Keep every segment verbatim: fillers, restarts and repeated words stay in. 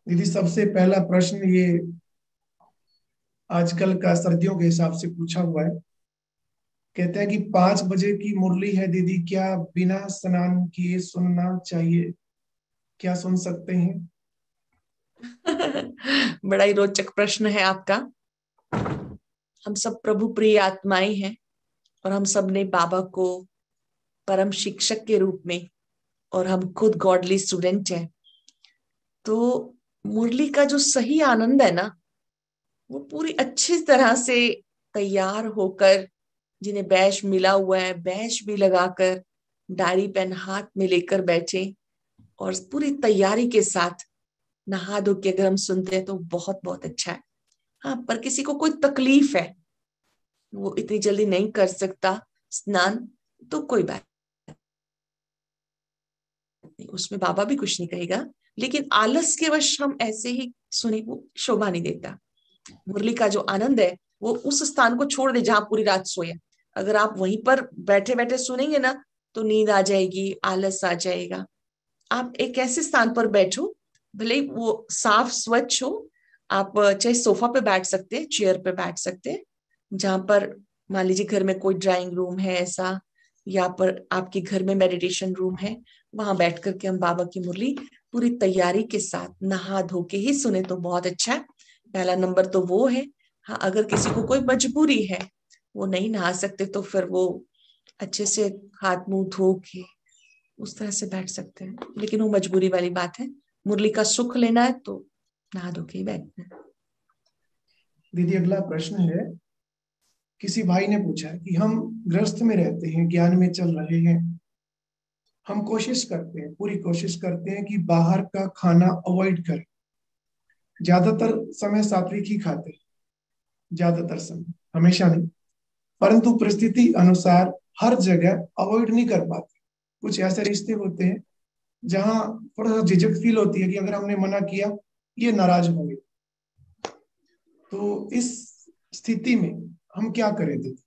दीदी, सबसे पहला प्रश्न ये आजकल का सर्दियों के हिसाब से पूछा हुआ है। कहते हैं कि पांच बजे की मुरली है दीदी, क्या बिना स्नान किए सुनना चाहिए? क्या सुन सकते हैं? बड़ा ही रोचक प्रश्न है आपका। हम सब प्रभु प्रिय आत्माएं हैं और हम सब ने बाबा को परम शिक्षक के रूप में, और हम खुद गॉडली स्टूडेंट हैं। तो मुरली का जो सही आनंद है ना, वो पूरी अच्छी तरह से तैयार होकर, जिन्हें बैच मिला हुआ है बैच भी लगाकर, डायरी पेन हाथ में लेकर बैठे और पूरी तैयारी के साथ नहा धो के अगर हम सुनते हैं तो बहुत बहुत अच्छा है। हाँ, पर किसी को कोई तकलीफ है, वो इतनी जल्दी नहीं कर सकता स्नान, तो कोई बात नहीं, उसमें बाबा भी कुछ नहीं कहेगा। लेकिन आलस के वश हम ऐसे ही सुने, वो शोभा नहीं देता। मुरली का जो आनंद है वो उस स्थान को छोड़ दे जहां पूरी रात सोए। अगर आप वहीं पर बैठे बैठे सुनेंगे ना, तो नींद आ जाएगी, आलस आ जाएगा। आप एक ऐसे स्थान पर बैठो, भले ही वो साफ स्वच्छ हो। आप चाहे सोफा पे बैठ सकते हैं, चेयर पे बैठ सकते हैं, जहां पर मान लीजिए घर में कोई ड्राइंग रूम है ऐसा, या पर आपके घर में मेडिटेशन रूम है, वहां बैठ करके हम बाबा की मुरली पूरी तैयारी के साथ नहा धो के ही सुने तो बहुत अच्छा है। पहला नंबर तो वो है। हाँ, अगर किसी को कोई मजबूरी है, वो नहीं नहा सकते, तो फिर वो अच्छे से हाथ मुंह धो के उस तरह से बैठ सकते हैं, लेकिन वो मजबूरी वाली बात है। मुरली का सुख लेना है तो नहा धो के ही बैठना है। दीदी, अगला प्रश्न है। किसी भाई ने पूछा है कि हम गृहस्थ में रहते हैं, ज्ञान में चल रहे हैं। हम कोशिश करते हैं, पूरी कोशिश करते हैं कि बाहर का खाना अवॉइड करें। ज्यादातर समय सात्विक ही खाते हैं, ज्यादातर समय, हमेशा नहीं। परंतु परिस्थिति अनुसार हर जगह अवॉइड नहीं कर पाते। कुछ ऐसे रिश्ते होते हैं जहां थोड़ा सा झिझक फील होती है कि अगर हमने मना किया, ये नाराज होंगे। तो इस स्थिति में हम क्या करें दीदी?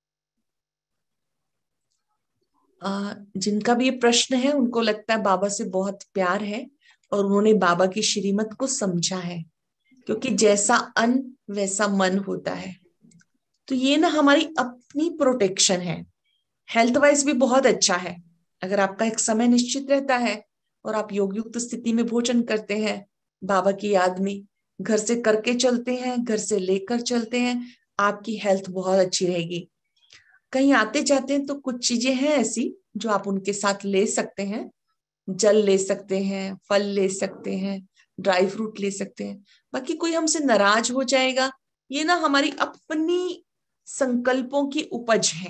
आ, जिनका भी ये प्रश्न है उनको लगता है बाबा से बहुत प्यार है, और उन्होंने बाबा की श्रीमत को समझा है, क्योंकि जैसा अन्न वैसा मन होता है। तो ये ना हमारी अपनी प्रोटेक्शन है। हेल्थ वाइज भी बहुत अच्छा है। अगर आपका एक समय निश्चित रहता है और आप योग युक्त स्थिति में भोजन करते हैं, बाबा की याद में घर से करके चलते हैं, घर से लेकर चलते हैं, आपकी हेल्थ बहुत अच्छी रहेगी। कहीं आते जाते हैं तो कुछ चीजें हैं ऐसी जो आप उनके साथ ले सकते हैं। जल ले सकते हैं, फल ले सकते हैं, ड्राई फ्रूट ले सकते हैं। बाकी कोई हमसे नाराज हो जाएगा, ये ना हमारी अपनी संकल्पों की उपज है।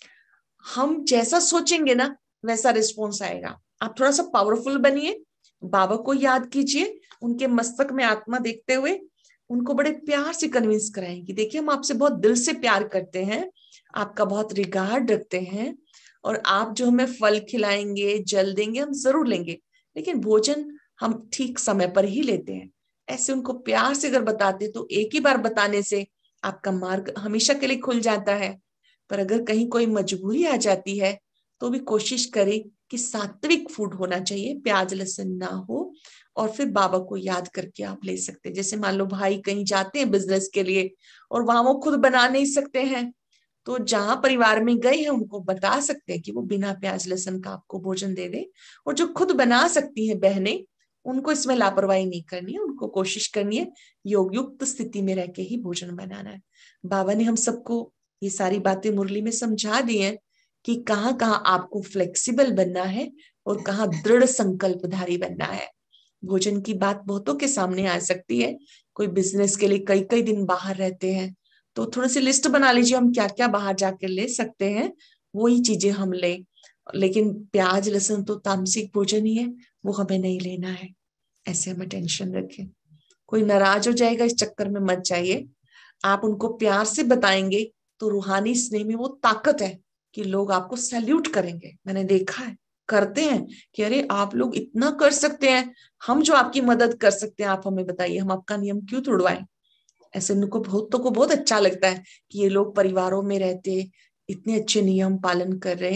हम जैसा सोचेंगे ना, वैसा रिस्पॉन्स आएगा। आप थोड़ा सा पावरफुल बनिए, बाबा को याद कीजिए, उनके मस्तक में आत्मा देखते हुए उनको बड़े प्यार से कन्विंस कराएंगे, देखिए हम आपसे बहुत दिल से प्यार करते हैं, आपका बहुत रिगार्ड रखते हैं, और आप जो हमें फल खिलाएंगे, जल देंगे, हम जरूर लेंगे, लेकिन भोजन हम ठीक समय पर ही लेते हैं। ऐसे उनको प्यार से अगर बताते तो एक ही बार बताने से आपका मार्ग हमेशा के लिए खुल जाता है। पर अगर कहीं कोई मजबूरी आ जाती है, तो भी कोशिश करें कि सात्विक फूड होना चाहिए, प्याज लहसुन ना हो, और फिर बाबा को याद करके आप ले सकते हैं। जैसे मान लो भाई कहीं जाते हैं बिजनेस के लिए और वहां वो खुद बना नहीं सकते हैं, तो जहां परिवार में गए हैं उनको बता सकते हैं कि वो बिना प्याज लहसुन का आपको भोजन दे दे। और जो खुद बना सकती हैं बहनें, उनको इसमें लापरवाही नहीं करनी है, उनको कोशिश करनी है योग युक्त स्थिति में रह के ही भोजन बनाना है। बाबा ने हम सबको ये सारी बातें मुरली में समझा दी हैं कि कहाँ कहाँ आपको फ्लेक्सिबल बनना है और कहाँ दृढ़ संकल्पधारी बनना है। भोजन की बात बहुतों के सामने आ सकती है। कोई बिजनेस के लिए कई कई दिन बाहर रहते हैं, तो थोड़ी सी लिस्ट बना लीजिए हम क्या क्या बाहर जाकर ले सकते हैं, वही चीजें हम ले। लेकिन प्याज लहसुन तो तामसिक भोजन ही है, वो हमें नहीं लेना है। ऐसे हमें टेंशन रखें। कोई नाराज हो जाएगा इस चक्कर में मत जाइए। आप उनको प्यार से बताएंगे तो रूहानी स्नेह में वो ताकत है कि लोग आपको सैल्यूट करेंगे। मैंने देखा है, करते हैं कि अरे आप लोग इतना कर सकते हैं, हम जो आपकी मदद कर सकते हैं आप हमें बताइए, हम आपका नियम क्यों तोड़वाएं। ऐसे उनको बहुतों को बहुत अच्छा लगता है कि ये लोग परिवारों में रहते इतने अच्छे नियम पालन कर रहे हैं,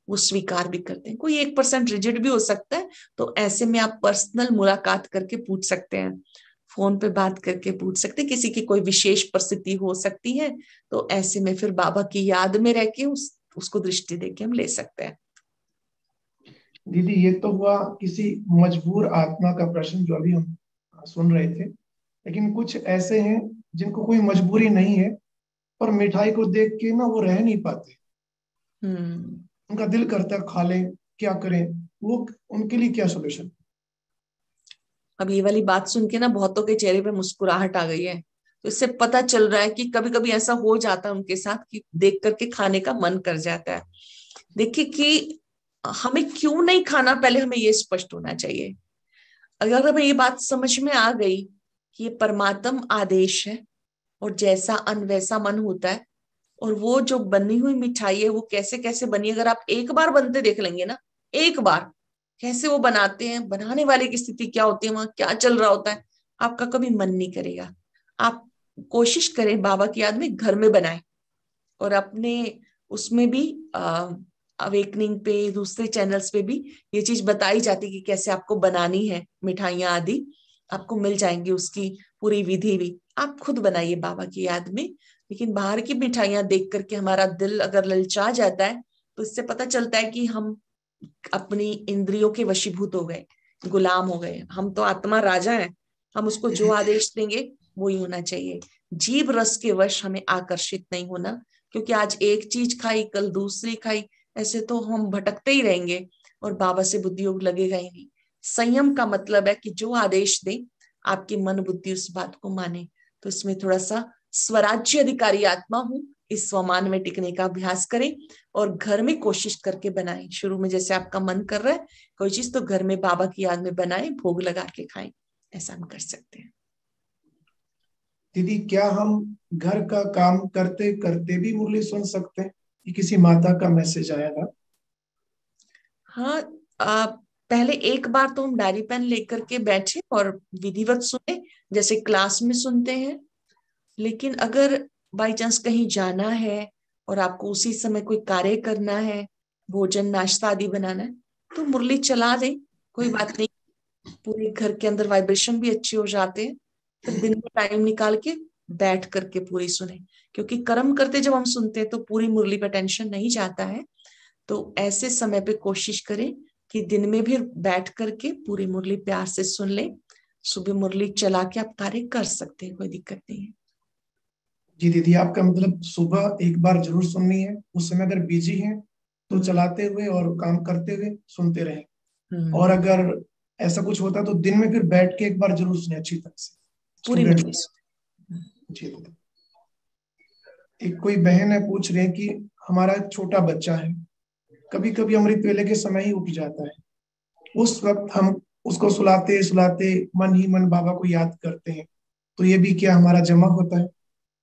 वो स्वीकार भी करते हैं। कोई एक परसेंट रिजिड भी हो सकता है, तो ऐसे में आप पर्सनल मुलाकात करके पूछ सकते हैं, फोन पे बात करके पूछ सकते हैं। किसी की कोई विशेष परिस्थिति हो सकती है, तो ऐसे में फिर बाबा की याद में रह के उस उसको दृष्टि देके हम ले सकते हैं। दीदी ये तो हुआ किसी मजबूर आत्मा का प्रश्न जो अभी हम सुन रहे थे, लेकिन कुछ ऐसे हैं जिनको कोई मजबूरी नहीं है, पर मिठाई को देख के ना वो रह नहीं पाते, हम्म उनका दिल करता है खा लें, क्या करें, वो उनके लिए क्या सोल्यूशन? अब ये वाली बात सुन के ना बहुतों के चेहरे पे मुस्कुराहट आ गई है। तो इससे पता चल रहा है कि कभी कभी ऐसा हो जाता है उनके साथ कि देख करके खाने का मन कर जाता है। देखिए कि हमें क्यों नहीं खाना, पहले हमें ये स्पष्ट होना चाहिए। अगर हमें ये बात समझ में आ गई कि ये परमात्म आदेश है और जैसा अन्न वैसा मन होता है, और वो जो बनी हुई मिठाई है वो कैसे कैसे बनी, अगर आप एक बार बनते देख लेंगे ना, एक बार कैसे वो बनाते हैं, बनाने वाले की स्थिति क्या होती है, वहां क्या चल रहा होता है, आपका कभी मन नहीं करेगा। आप कोशिश करें बाबा की याद में घर में बनाएं। और अपने उसमें भी अवेकनिंग पे दूसरे चैनल्स पे भी ये चीज बताई जाती है कि कैसे आपको बनानी है मिठाइयाँ आदि, आपको मिल जाएंगी उसकी पूरी विधि भी। आप खुद बनाइए बाबा की याद में। लेकिन बाहर की मिठाइयां देख करके हमारा दिल अगर ललचा जाता है, तो इससे पता चलता है कि हम अपनी इंद्रियों के वशीभूत हो गए, गुलाम हो गए। हम तो आत्मा राजा है, हम उसको जो आदेश देंगे वो ही होना चाहिए। जीव रस के वश हमें आकर्षित नहीं होना, क्योंकि आज एक चीज खाई कल दूसरी खाई, ऐसे तो हम भटकते ही रहेंगे और बाबा से बुद्धि योग लगेगा ही नहीं। संयम का मतलब है कि जो आदेश दे आपकी मन बुद्धि उस बात को माने। तो इसमें थोड़ा सा स्वराज्य अधिकारी आत्मा हूं, इस स्वमान में टिकने का अभ्यास करें और घर में कोशिश करके बनाएं। शुरू में जैसे आपका मन कर रहा है कोई चीज, तो घर में बाबा की याद में बनाएं, भोग लगा के खाएं। ऐसा हम कर सकते हैं। दीदी क्या हम घर का काम करते करते भी मुरली सुन सकते हैं कि किसी माता का मैसेज आया था? हाँ, आ, पहले एक बार तो हम डायरी पेन लेकर के बैठे और विधिवत सुने, जैसे क्लास में सुनते हैं। लेकिन अगर बाई चांस कहीं जाना है और आपको उसी समय कोई कार्य करना है, भोजन नाश्ता आदि बनाना है, तो मुरली चला दें, कोई बात नहीं। पूरे घर के अंदर वाइब्रेशन भी अच्छे हो जाते हैं। फिर दिन में टाइम निकाल के बैठ करके पूरी सुने, क्योंकि कर्म करते जब हम सुनते हैं तो पूरी मुरली पे टेंशन नहीं जाता है। तो ऐसे समय पे कोशिश करें कि दिन में भी बैठ करके पूरी मुरली प्यार से सुन ले। सुबह मुरली चला के आप कार्य कर सकते हैं, कोई दिक्कत नहीं है। जी दीदी, आपका मतलब सुबह एक बार जरूर सुननी है, उस समय अगर बिजी हैं तो हम्म चलाते हुए और काम करते हुए सुनते रहें। और हम्म अगर ऐसा कुछ होता तो दिन में फिर बैठ के एक बार जरूर सुने अच्छी तरह से। पूरी स्टूडेंट। मुरली। जी दीदी, एक कोई बहन है पूछ रहे हैं कि हमारा छोटा बच्चा है, कभी कभी अमृत वेले के समय ही उठ जाता है, उस वक्त हम उसको सुलाते सुलाते मन ही मन बाबा को याद करते हैं, तो ये भी क्या हमारा जमा होता है?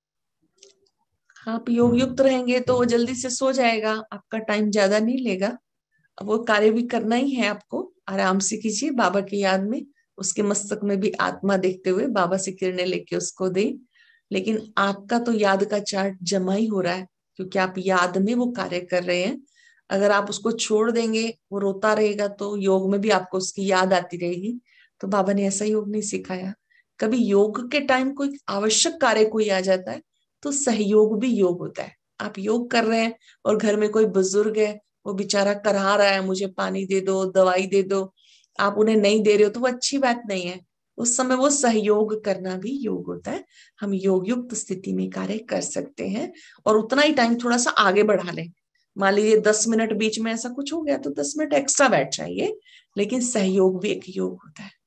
आप योग युक्त रहेंगे तो वो जल्दी से सो जाएगा, आपका टाइम ज्यादा नहीं लेगा। अब वो कार्य भी करना ही है आपको, आराम से कीजिए बाबा की याद में। उसके मस्तक में भी आत्मा देखते हुए बाबा से किरणें लेके उसको दे। लेकिन आपका तो याद का चार्ट जमा ही हो रहा है, क्योंकि आप याद में वो कार्य कर रहे हैं। अगर आप उसको छोड़ देंगे, वो रोता रहेगा, तो योग में भी आपको उसकी याद आती रहेगी। तो बाबा ने ऐसा योग नहीं सिखाया। कभी योग के टाइम कोई आवश्यक कार्य कोई आ जाता है, तो सहयोग भी योग होता है। आप योग कर रहे हैं और घर में कोई बुजुर्ग है, वो बेचारा करहा रहा है, मुझे पानी दे दो, दवाई दे दो, आप उन्हें नहीं दे रहे हो, तो वो अच्छी बात नहीं है। उस समय वो सहयोग करना भी योग होता है। हम योग युक्त स्थिति में कार्य कर सकते हैं और उतना ही टाइम थोड़ा सा आगे बढ़ा लें। मान लीजिए दस मिनट बीच में ऐसा कुछ हो गया तो दस मिनट एक्स्ट्रा बैठ जाइए, लेकिन सहयोग भी एक योग होता है।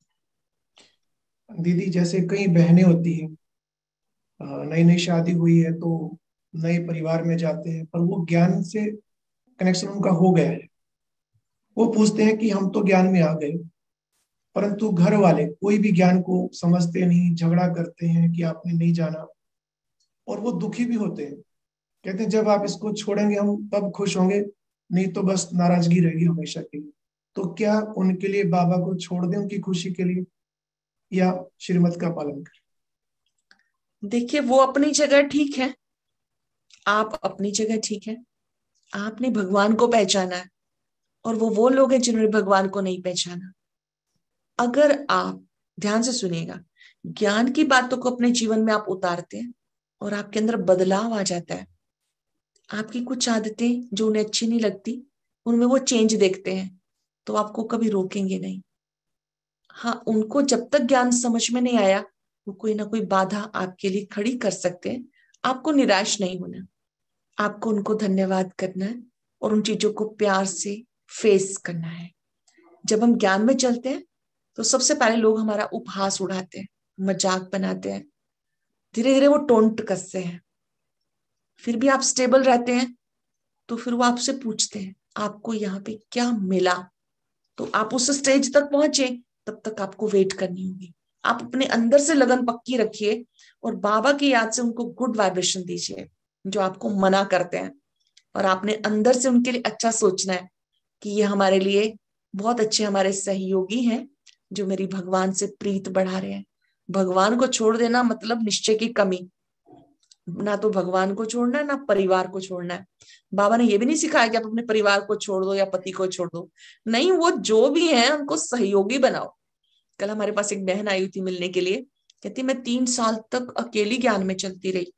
दीदी जैसे कई बहनें होती हैं, नई नई शादी हुई है तो नए परिवार में जाते हैं, पर वो ज्ञान से कनेक्शन उनका हो गया है, वो पूछते हैं कि हम तो ज्ञान में आ गए, परंतु घर वाले कोई भी ज्ञान को समझते नहीं, झगड़ा करते हैं कि आपने नहीं जाना, और वो दुखी भी होते हैं। कहते हैं जब आप इसको छोड़ेंगे हम तब खुश होंगे, नहीं तो बस नाराजगी रहेगी हमेशा के लिए। तो क्या उनके लिए बाबा को छोड़ दें उनकी खुशी के लिए, या श्रीमत का पालन करें? देखिए वो अपनी जगह ठीक है, आप अपनी जगह ठीक है। आपने भगवान को पहचाना है, और वो वो लोग हैं जिन्होंने भगवान को नहीं पहचाना। अगर आप ध्यान से सुनिएगा, ज्ञान की बातों को अपने जीवन में आप उतारते हैं और आपके अंदर बदलाव आ जाता है, आपकी कुछ आदतें जो उन्हें अच्छी नहीं लगती उनमें वो चेंज देखते हैं, तो आपको कभी रोकेंगे नहीं। हाँ, उनको जब तक ज्ञान समझ में नहीं आया, वो कोई ना कोई बाधा आपके लिए खड़ी कर सकते हैं। आपको निराश नहीं होना, आपको उनको धन्यवाद करना है और उन चीजों को प्यार से फेस करना है। जब हम ज्ञान में चलते हैं तो सबसे पहले लोग हमारा उपहास उड़ाते हैं, मजाक बनाते हैं, धीरे धीरे वो टोंट कसते हैं। फिर भी आप स्टेबल रहते हैं तो फिर वो आपसे पूछते हैं आपको यहाँ पे क्या मिला। तो आप उस स्टेज तक पहुंचे, तब तक आपको वेट करनी होगी। आप अपने अंदर से लगन पक्की रखिए और बाबा की याद से उनको गुड वाइब्रेशन दीजिए जो आपको मना करते हैं, और आपने अंदर से उनके लिए अच्छा सोचना है कि ये हमारे लिए बहुत अच्छे हमारे सहयोगी हैं जो मेरी भगवान से प्रीत बढ़ा रहे हैं। भगवान को छोड़ देना मतलब निश्चय की कमी। ना तो भगवान को छोड़ना है, ना परिवार को छोड़ना है। बाबा ने ये भी नहीं सिखाया कि आप अपने परिवार को छोड़ दो या पति को छोड़ दो। नहीं, वो जो भी है उनको सहयोगी बनाओ। कल हमारे पास एक बहन आई हुई थी मिलने के लिए, कहती मैं तीन साल तक अकेली ज्ञान में चलती रही।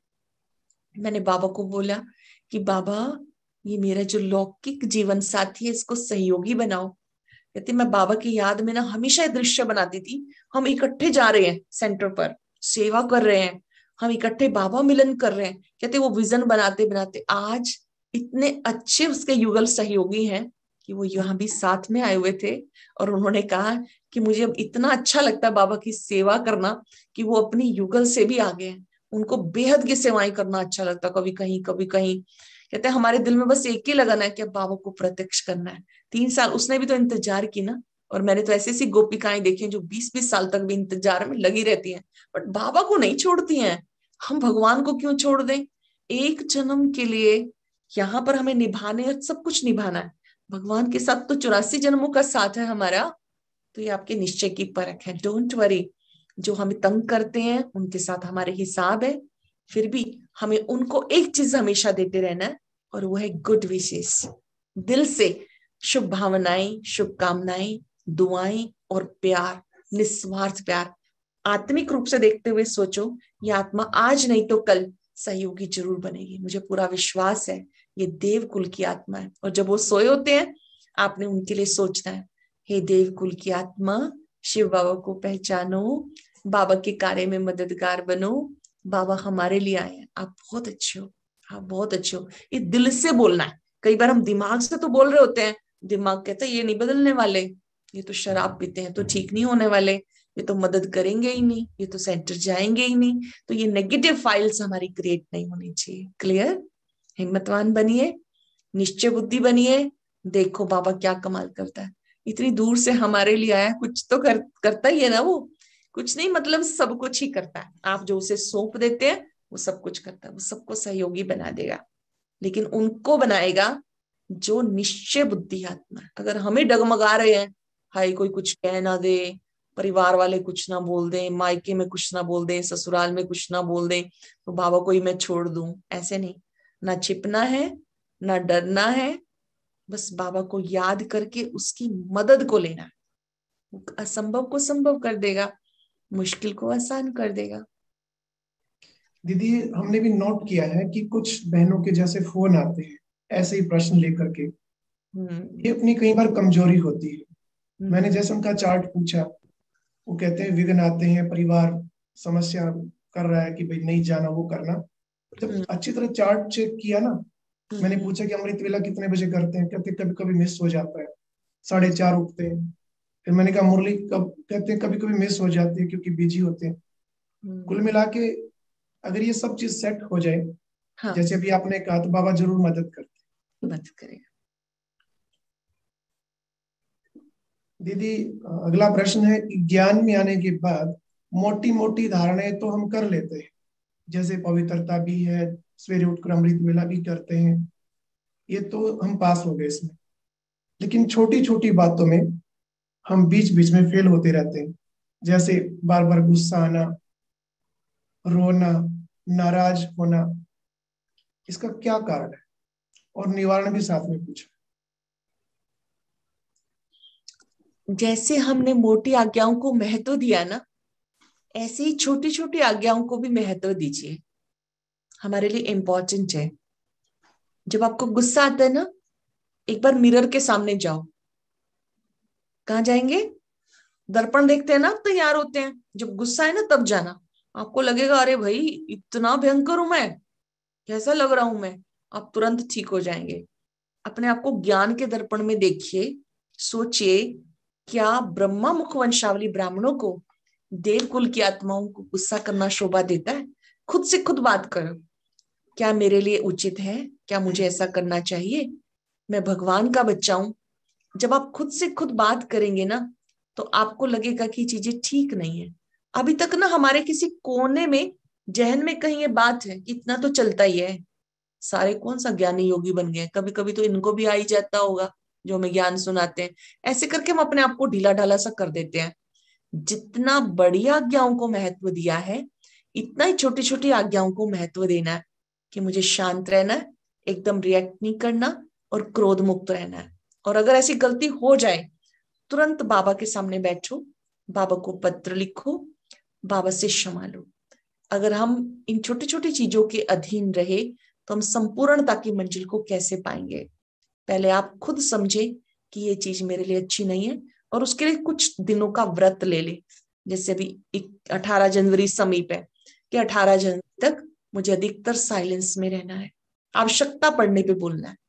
मैंने बाबा को बोला कि बाबा, ये मेरा जो लौकिक जीवन साथी है इसको सहयोगी बनाओ। कहती मैं बाबा की याद में ना हमेशा ये दृश्य बनाती थी, हम इकट्ठे जा रहे हैं सेंटर पर, सेवा कर रहे हैं, हम इकट्ठे बाबा मिलन कर रहे हैं। कहते वो विजन बनाते बनाते आज इतने अच्छे उसके युगल सहयोगी हैं कि वो यहाँ भी साथ में आए हुए थे, और उन्होंने कहा कि मुझे अब इतना अच्छा लगता है बाबा की सेवा करना कि वो अपनी युगल से भी आगे हैं। उनको बेहद की सेवाएं करना अच्छा लगता, कभी कहीं कभी कहीं। कहते हैं हमारे दिल में बस एक ही लगन है कि अब बाबा को प्रत्यक्ष करना है। तीन साल उसने भी तो इंतजार की ना, और मैंने तो ऐसी ऐसी गोपिकाएं देखी जो बीस बीस साल तक भी इंतजार में लगी रहती हैं, बट बाबा को नहीं छोड़ती हैं। हम भगवान को क्यों छोड़ दें? एक जन्म के लिए यहाँ पर हमें निभाने सब कुछ निभाना है, भगवान के साथ तो चौरासी जन्मों का साथ है हमारा। तो ये आपके निश्चय की परख है, डोंट वरी। जो हमें तंग करते हैं उनके साथ हमारे हिसाब है, फिर भी हमें उनको एक चीज हमेशा देते रहना है, और वो है गुड विशेष। दिल से शुभ भावनाएं, शुभकामनाएं, दुआएं और प्यार, निस्वार्थ प्यार। आत्मिक रूप से देखते हुए सोचो, ये आत्मा आज नहीं तो कल सहयोगी जरूर बनेगी। मुझे पूरा विश्वास है ये देव कुल की आत्मा है, और जब वो सोए होते हैं आपने उनके लिए सोचना है, हे देव कुल की आत्मा, शिव बाबा को पहचानो, बाबा के कार्य में मददगार बनो, बाबा हमारे लिए आए हैं, आप बहुत अच्छे हो, आप बहुत अच्छे हो। ये दिल से बोलना है। कई बार हम दिमाग से तो बोल रहे होते हैं, दिमाग कहता है ये नहीं बदलने वाले, ये तो शराब पीते हैं तो ठीक नहीं होने वाले, ये तो मदद करेंगे ही नहीं, ये तो सेंटर जाएंगे ही नहीं। तो ये नेगेटिव फाइल्स हमारी क्रिएट नहीं होनी चाहिए। क्लियर? हिम्मतवान बनिए, निश्चय बुद्धि बनिए, देखो बाबा क्या कमाल करता है। इतनी दूर से हमारे लिए आया, कुछ तो कर, करता ही है ना वो। कुछ नहीं मतलब सब कुछ ही करता है। आप जो उसे सौंप देते हैं वो सब कुछ करता है, वो सबको सहयोगी बना देगा, लेकिन उनको बनाएगा जो निश्चय बुद्धि आत्मा है। अगर हमें डगमगा रहे हैं, हाय कोई कुछ कह ना दे, परिवार वाले कुछ ना बोल दें, मायके में कुछ ना बोल दें, ससुराल में कुछ ना बोल दें, तो बाबा को ही मैं छोड़ दूं, ऐसे नहीं। ना छिपना है, ना डरना है, बस बाबा को याद करके उसकी मदद को लेना है। वो असंभव को संभव कर देगा, मुश्किल को आसान कर देगा। दीदी, हमने भी नोट किया है कि कुछ बहनों के जैसे फोन आते हैं ऐसे ही प्रश्न लेकर के, हम्म ये अपनी कई बार कमजोरी होती है। मैंने हम्म जैसे उनका चार्ट पूछा, वो कहते हैं विघ्न आते हैं, परिवार समस्या कर रहा है कि भाई नहीं जाना वो करना। जब हम्म अच्छी तरह चार्ट चेक किया ना, मैंने हम्म पूछा कि अमृत वेला कितने बजे करते हैं, कहते कभी कभी मिस हो जाता है, साढ़े चार उठते हैं। फिर मैंने कहा मुरली कब, कहते हैं कभी कभी मिस हो जाती है क्योंकि बिजी होते हैं। कुल हम्म, मिला के अगर ये सब चीज सेट हो जाए, हाँ, जैसे अभी आपने कहा, तो बाबा जरूर मदद करते मदद करेगा। हैं। दीदी, अगला प्रश्न है कि ज्ञान में आने के बाद मोटी मोटी धारणाएं तो हम कर लेते हैं, जैसे पवित्रता भी है, सवेरे उठकर अमृत वेला भी करते हैं, ये तो हम पास हो गए इसमें। लेकिन छोटी छोटी बातों में हम बीच बीच में फेल होते रहते हैं, जैसे बार बार गुस्सा आना, रोना, नाराज होना। इसका क्या कारण है? और निवारण भी साथ में पूछा। जैसे हमने मोटी आज्ञाओं को महत्व दिया ना, ऐसे ही छोटी छोटी आज्ञाओं को भी महत्व दीजिए, हमारे लिए इंपॉर्टेंट है। जब आपको गुस्सा आता है ना, एक बार मिरर के सामने जाओ। कहाँ जाएंगे? दर्पण देखते हैं ना, तैयार होते हैं, जब गुस्सा है ना तब जाना। आपको लगेगा अरे भाई इतना भयंकर हूं मैं, कैसा लग रहा हूं मैं, आप तुरंत ठीक हो जाएंगे। अपने आप को ज्ञान के दर्पण में देखिए, सोचिए क्या ब्रह्मा मुखवंशावली ब्राह्मणों को, देवकुल की आत्माओं को गुस्सा करना शोभा देता है? खुद से खुद बात करो, क्या मेरे लिए उचित है? क्या मुझे ऐसा करना चाहिए? मैं भगवान का बच्चा हूं। जब आप खुद से खुद बात करेंगे ना, तो आपको लगेगा कि चीजें ठीक नहीं है। अभी तक ना हमारे किसी कोने में जहन में कहीं ये बात है कि इतना तो चलता ही है, सारे कौन सा ज्ञानी योगी बन गए, कभी कभी तो इनको भी आ ही जाता होगा जो हमें ज्ञान सुनाते हैं। ऐसे करके हम अपने आप को ढीला ढाला सा कर देते हैं। जितना बड़ी आज्ञाओं को महत्व दिया है, इतना ही छोटी छोटी आज्ञाओं को महत्व देना है कि मुझे शांत रहना है, एकदम रिएक्ट नहीं करना और क्रोध मुक्त रहना है। और अगर ऐसी गलती हो जाए, तुरंत बाबा के सामने बैठो, बाबा को पत्र लिखो, बाबा से क्षमा लो। अगर हम इन छोटी छोटी चीजों के अधीन रहे तो हम संपूर्णता की मंजिल को कैसे पाएंगे? पहले आप खुद समझे कि ये चीज मेरे लिए अच्छी नहीं है, और उसके लिए कुछ दिनों का व्रत ले ले। जैसे अभी अठारह जनवरी समीप है, कि अठारह जनवरी तक मुझे अधिकतर साइलेंस में रहना है, आवश्यकता पड़ने पे बोलना है।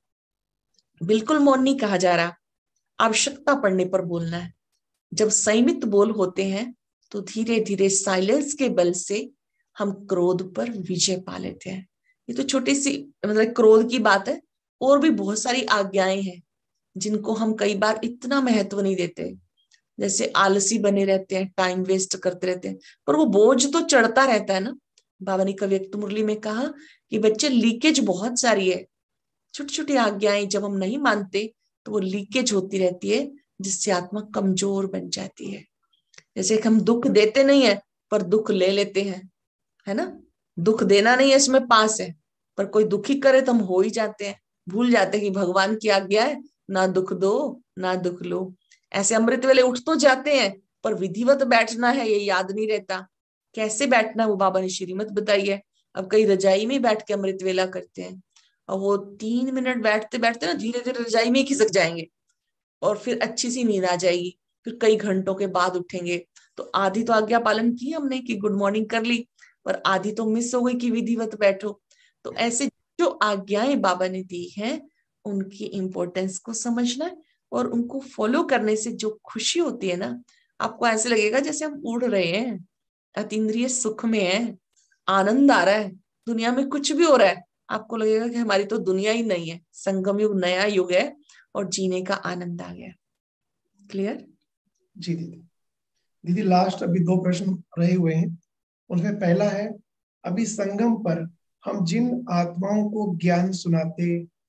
बिल्कुल मौन नहीं कहा जा रहा, आवश्यकता पड़ने पर बोलना है। जब संयमित बोल होते हैं तो धीरे धीरे साइलेंस के बल से हम क्रोध पर विजय पा लेते हैं। ये तो छोटी सी मतलब क्रोध की बात है, और भी बहुत सारी आज्ञाएं हैं जिनको हम कई बार इतना महत्व नहीं देते। जैसे आलसी बने रहते हैं, टाइम वेस्ट करते रहते हैं, पर वो बोझ तो चढ़ता रहता है ना। बाबा ने कभी एक मुरली में कहा कि बच्चे लीकेज बहुत सारी है, छोटी छोटी आज्ञाएं जब हम नहीं मानते तो वो लीकेज होती रहती है, जिससे आत्मा कमजोर बन जाती है। जैसे कि हम दुख देते नहीं है पर दुख ले लेते हैं, है ना। दुख देना नहीं है इसमें पास है, पर कोई दुखी करे तो हम हो ही जाते हैं, भूल जाते हैं कि भगवान की आज्ञा है ना दुख दो ना दुख लो। ऐसे अमृत वेले उठ तो जाते हैं, पर विधिवत बैठना है ये याद नहीं रहता। कैसे बैठना है वो बाबा ने श्रीमत बताई है। अब कई रजाई में बैठ के अमृत वेला करते हैं, और वो तीन मिनट बैठते बैठते ना धीरे धीरे रजाई में खिसक जाएंगे, और फिर अच्छी सी नींद आ जाएगी, फिर कई घंटों के बाद उठेंगे। तो आधी तो आज्ञा पालन की हमने कि गुड मॉर्निंग कर ली, पर आधी तो मिस हो गई कि विधिवत बैठो। तो ऐसे जो आज्ञाएं बाबा ने दी हैं उनकी इंपॉर्टेंस को समझना है, और उनको फॉलो करने से जो खुशी होती है ना, आपको ऐसे लगेगा जैसे हम उड़ रहे हैं, अतीन्द्रिय सुख में है, आनंद आ रहा है, दुनिया में कुछ भी हो रहा है, आपको लगेगा कि हमारी तो दुनिया ही नहीं है, संगम युग नया युग है और जीने का आनंद आ गया। क्लियर? जी दीदी। दीदी लास्ट अभी दो प्रश्न रहे हुए हैं, उनमें पहला है, अभी संगम पर हम जिन आत्माओं को ज्ञान सुनाते,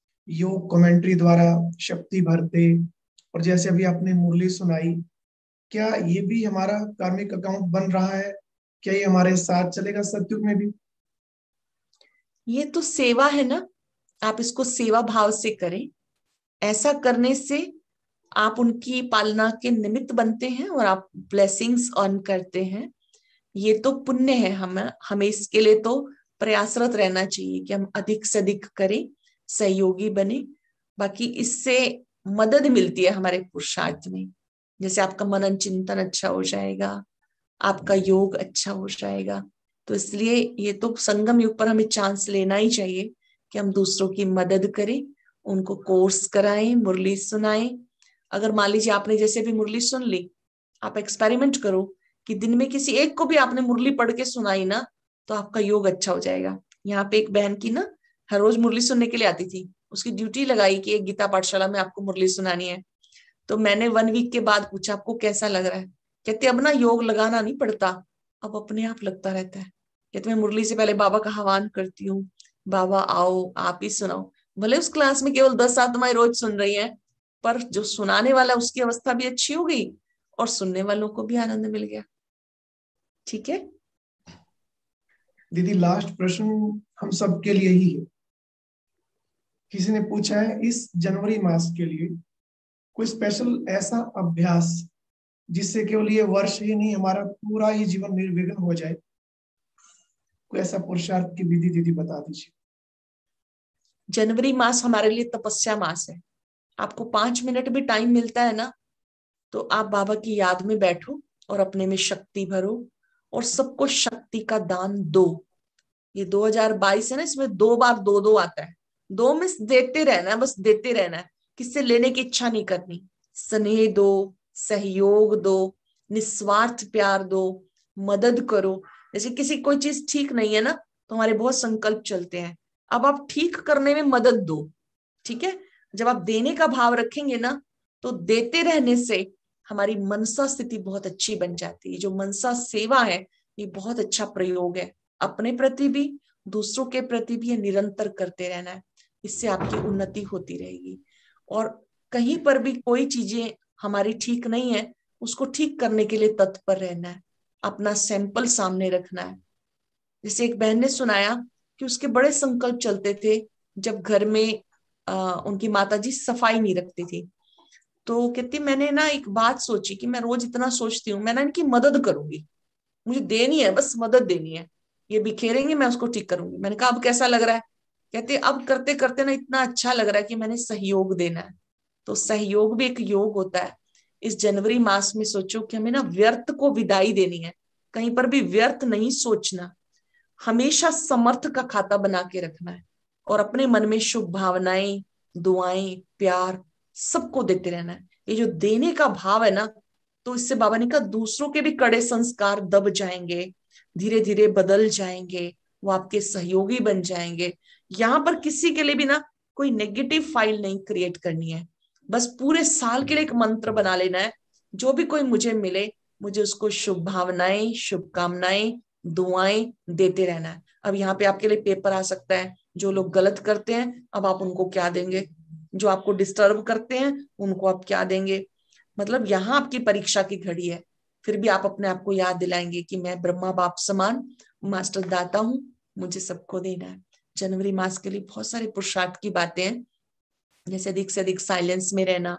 योग कमेंट्री द्वारा शक्ति भरते, और जैसे अभी आपने मुरली सुनाई, क्या ये भी हमारा कार्मिक अकाउंट बन रहा है? क्या ये हमारे साथ चलेगा सतयुग में भी? ये तो सेवा है ना, आप इसको सेवा भाव से करें। ऐसा करने से आप उनकी पालना के निमित्त बनते हैं और आप ब्लेसिंग्स अर्न करते हैं। ये तो पुण्य है, हम हमें इसके लिए तो प्रयासरत रहना चाहिए कि हम अधिक से अधिक करें, सहयोगी बने। बाकी इससे मदद मिलती है हमारे पुरुषार्थ में। जैसे आपका मनन चिंतन अच्छा हो जाएगा, आपका योग अच्छा हो जाएगा। तो इसलिए ये तो संगम युग पर हमें चांस लेना ही चाहिए कि हम दूसरों की मदद करें, उनको कोर्स कराएं, मुरली सुनाएं। अगर मान लीजिए आपने जैसे भी मुरली सुन ली, आप एक्सपेरिमेंट करो कि दिन में किसी एक को भी आपने मुरली पढ़ के सुनाई ना, तो आपका योग अच्छा हो जाएगा। यहाँ पे एक बहन की ना हर रोज मुरली सुनने के लिए आती थी, उसकी ड्यूटी लगाई कि एक गीता पाठशाला में आपको मुरली सुनानी है। तो मैंने वन वीक के बाद पूछा आपको कैसा लग रहा है? कहते अब ना योग लगाना नहीं पड़ता, अब अपने आप लगता रहता है। कहते मैं मुरली से पहले बाबा का आह्वान करती हूँ, बाबा आओ आप ही सुनाओ। भले उस क्लास में केवल दस आत्माएं रोज सुन रही हैं, पर जो सुनाने वाला उसकी अवस्था भी अच्छी हो गई और सुनने वालों को भी आनंद मिल गया। ठीक है दीदी लास्ट प्रश्न हम सबके लिए ही है। किसी ने पूछा है इस जनवरी मास के लिए कोई स्पेशल ऐसा अभ्यास जिससे केवल ये वर्ष ही नहीं हमारा पूरा ही जीवन निर्विघ्न हो जाए, कोई ऐसा पुरुषार्थ की विधि दीदी बता दीजिए। जनवरी मास हमारे लिए तपस्या मास है। आपको पांच मिनट भी टाइम मिलता है ना, तो आप बाबा की याद में बैठो और अपने में शक्ति भरो और सबको शक्ति का दान दो। ये दो हज़ार बाईस है ना, इसमें दो बार दो दो आता है। दो में देते रहना है, बस देते रहना है, किससे लेने की इच्छा नहीं करनी। स्नेह दो, सहयोग दो, निस्वार्थ प्यार दो, मदद करो। जैसे किसी कोई चीज ठीक नहीं है ना, तो हमारे बहुत संकल्प चलते हैं, अब आप ठीक करने में मदद दो। ठीक है, जब आप देने का भाव रखेंगे ना, तो देते रहने से हमारी मनसा स्थिति बहुत अच्छी बन जाती है। जो मनसा सेवा है ये बहुत अच्छा प्रयोग है, अपने प्रति भी दूसरों के प्रति भी ये निरंतर करते रहना है। इससे आपकी उन्नति होती रहेगी। और कहीं पर भी कोई चीजें हमारी ठीक नहीं है, उसको ठीक करने के लिए तत्पर रहना है, अपना सैंपल सामने रखना है। जैसे एक बहन ने सुनाया कि उसके बड़े संकल्प चलते थे, जब घर में आ, उनकी माताजी सफाई नहीं रखती थी, तो कहती मैंने ना एक बात सोची कि मैं रोज इतना सोचती हूँ, मैं ना इनकी मदद करूंगी, मुझे देनी है, बस मदद देनी है, ये बिखेरेंगे मैं उसको ठीक करूंगी। मैंने कहा अब कैसा लग रहा है? कहते अब करते करते ना इतना अच्छा लग रहा है कि मैंने सहयोग देना है। तो सहयोग भी एक योग होता है। इस जनवरी मास में सोचो कि हमें ना व्यर्थ को विदाई देनी है, कहीं पर भी व्यर्थ नहीं सोचना, हमेशा समर्थ का खाता बना के रखना है और अपने मन में शुभ भावनाएं, दुआएं, प्यार सबको देते रहना है। ये जो देने का भाव है ना, तो इससे बाबा ने कहा दूसरों के भी कड़े संस्कार दब जाएंगे, धीरे धीरे बदल जाएंगे, वो आपके सहयोगी बन जाएंगे। यहां पर किसी के लिए भी ना कोई नेगेटिव फाइल नहीं क्रिएट करनी है, बस पूरे साल के लिए एक मंत्र बना लेना है, जो भी कोई मुझे मिले मुझे उसको शुभ भावनाएं, शुभकामनाएं, दुआएं देते रहना है। अब यहाँ पे आपके लिए पेपर आ सकता है, जो लोग गलत करते हैं अब आप उनको क्या देंगे, जो आपको डिस्टर्ब करते हैं उनको आप क्या देंगे। मतलब यहाँ आपकी परीक्षा की घड़ी है, फिर भी आप अपने आप को याद दिलाएंगे कि मैं ब्रह्मा बाप समान मास्टर दाता हूँ, मुझे सबको देना है। जनवरी मास के लिए बहुत सारे पुरुषार्थ की बातें हैं, जैसे अधिक से अधिक साइलेंस में रहना,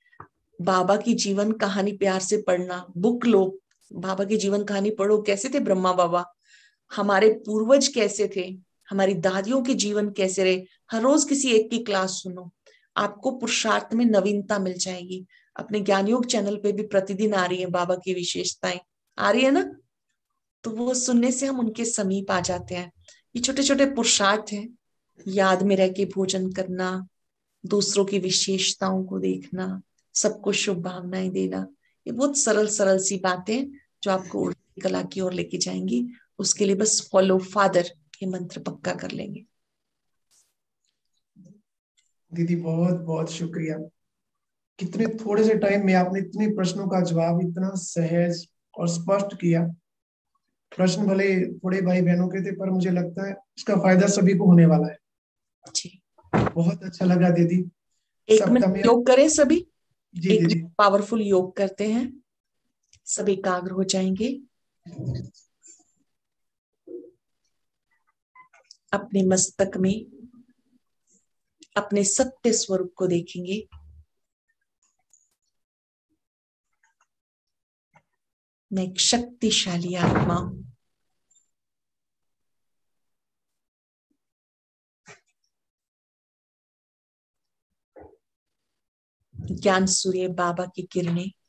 बाबा की जीवन कहानी प्यार से पढ़ना, बुक लो, बाबा की जीवन कहानी पढ़ो, कैसे थे ब्रह्मा बाबा, हमारे पूर्वज कैसे थे, हमारी दादियों के जीवन कैसे रहे, हर रोज किसी एक की क्लास सुनो, आपको पुरुषार्थ में नवीनता मिल जाएगी। अपने ज्ञान योग चैनल पे भी प्रतिदिन आ रही है बाबा की विशेषताएं, आ रही है ना, तो वो सुनने से हम उनके समीप आ जाते हैं। ये छोटे छोटे पुरुषार्थ हैं, याद में रह के भोजन करना, दूसरों की विशेषताओं को देखना, सबको शुभ भावनाएं देना, ये बहुत सरल सरल सी बातें जो आपको उर्दू कला की ओर लेके जाएंगी। उसके लिए बस फॉलो फादर ये मंत्र पक्का कर लेंगे। दीदी बहुत बहुत शुक्रिया, कितने थोड़े से टाइम में आपने इतने प्रश्नों का जवाब इतना सहज और स्पष्ट किया। प्रश्न भले थोड़े भाई बहनों के थे, पर मुझे लगता है इसका फायदा सभी को होने वाला है। जी, बहुत अच्छा लगा दीदी। एक सप्ताह मिनट में योग करें सभी, जी एक दीदी। पावरफुल योग करते हैं, सब एकाग्र हो जाएंगे, अपने मस्तक में अपने सत्य स्वरूप को देखेंगे। मैं एक शक्तिशाली आत्मा हूं, ज्ञान सूर्य बाबा की किरणें